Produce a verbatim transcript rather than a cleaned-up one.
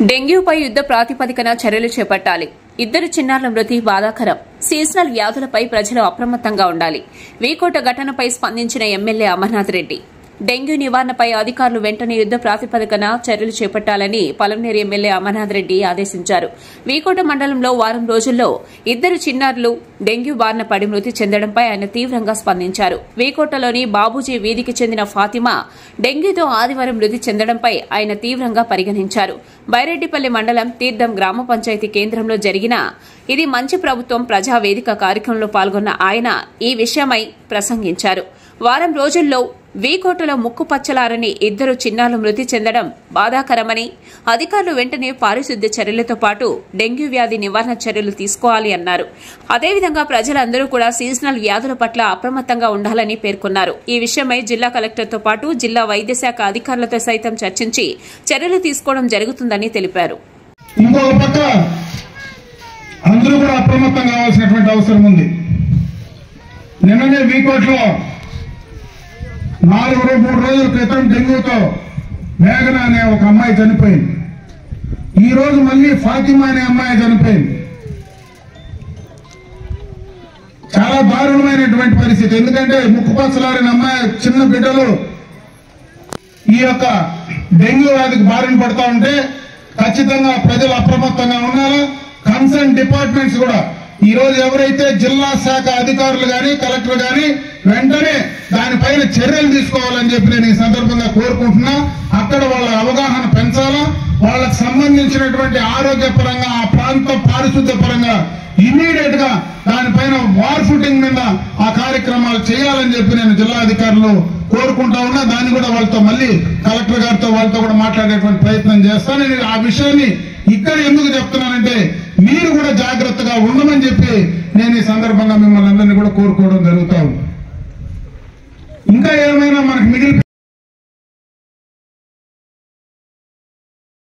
డెంగ్యూపై యుద్ధ ప్రాతిపదికన చర్యలు చేపట్టాలి. ఇద్దరు చిన్నారుల మృతి బాధాకరం. సీజనల్ వ్యాధులపై ప్రజలు అప్రమత్తంగా ఉండాలి. వీకోట ఘటనపై స్పందించిన ఎమ్మెల్యే అమర్నాథ్ రెడ్డి డెంగ్యూ నివారణపై అధికారులు వెంటనే యుద్ద ప్రాతిపదికన చర్యలు చేపట్టాలని పలమనేరు ఎమ్మెల్యే అమర్నాథ్ రెడ్డి ఆదేశించారు. వీకోట మండలంలో వారం రోజుల్లో ఇద్దరు చిన్నారులు డెంగ్యూ బారిన పడి మృతి చెందడంపై ఆయన తీవ్రంగా స్పందించారు. వీకోటలోని బాబూజీ వీధికి చెందిన ఫాతిమా డెంగ్యూతో ఆదివారం మృతి చెందడంపై ఆయన తీవ్రంగా పరిగణించారు. బైరెడ్డిపల్లి మండలం తీర్థం గ్రామ పంచాయతీ కేంద్రంలో జరిగిన ఇది మంచి ప్రభుత్వం ప్రజావేదిక కార్యక్రమంలో పాల్గొన్న ఆయన ఈ విషయమై ప్రసంగించారు. వారం రోజుల్లో వీకోటలో ముక్కు పచ్చలారని ఇద్దరు చిన్నారులు మృతి చెందడం బాధాకరమని, అధికారులు వెంటనే పారిశుద్ధ్య చర్యలతో పాటు డెంగ్యూ వ్యాధి నివారణ చర్యలు తీసుకోవాలి అన్నారు. అదేవిధంగా ప్రజలందరూ కూడా సీజనల్ వ్యాధుల పట్ల అప్రమత్తంగా ఉండాలని పేర్కొన్నారు. ఈ విషయమై జిల్లా కలెక్టర్తో పాటు జిల్లా వైద్య శాఖ అధికారులతో సైతం చర్చించి చర్యలు తీసుకోవడం జరుగుతుందని తెలిపారు. అందరూ కూడా అప్రమత్తం కావాల్సినటువంటి అవసరం ఉంది. నిన్ననే వీకోట్లో నాలుగు మూడు రోజుల క్రితం డెంగ్యూతో మేఘన అనే ఒక అమ్మాయి చనిపోయింది. ఈ రోజు మళ్ళీ ఫాతిమా అనే అమ్మాయి చనిపోయింది. చాలా దారుణమైనటువంటి పరిస్థితి. ఎందుకంటే ముక్కుపచ్చలారిన అమ్మాయి చిన్న బిడ్డలు ఈ యొక్క డెంగ్యూ వ్యాధికి బారిన పడతా ఉంటే ఖచ్చితంగా ప్రజలు అప్రమత్తంగా ఉండాలి. కన్సర్న్ డిపార్ట్మెంట్స్ కూడా ఈ రోజు ఎవరైతే జిల్లా శాఖ అధికారులు గాని కలెక్టర్ గాని వెంటనే దానిపైన చర్యలు తీసుకోవాలని చెప్పి నేను ఈ సందర్భంగా కోరుకుంటున్నా. అక్కడ వాళ్ళ అవగాహన పెంచాలా, వాళ్ళకు సంబంధించినటువంటి ఆరోగ్య పరంగా ఆ ప్రాంత పారిశుద్ధ్య పరంగా ఇమీడియట్ గా దానిపైన వార్ ఫుటింగ్ మీద ఆ కార్యక్రమాలు చేయాలని చెప్పి నేను జిల్లా అధికారులు కోరుకుంటా ఉన్నా. దాన్ని కూడా వాళ్ళతో మళ్ళీ కలెక్టర్ గారితో వాళ్ళతో కూడా మాట్లాడేటువంటి ప్రయత్నం చేస్తాను. నేను ఆ విషయాన్ని ఇక్కడ ఎందుకు చెప్తున్నానంటే మీరు కూడా జాగ్రత్తగా ఉండమని చెప్పి నేను ఈ సందర్భంగా మిమ్మల్ని అందరినీ కూడా కోరుకోవడం జరుగుతా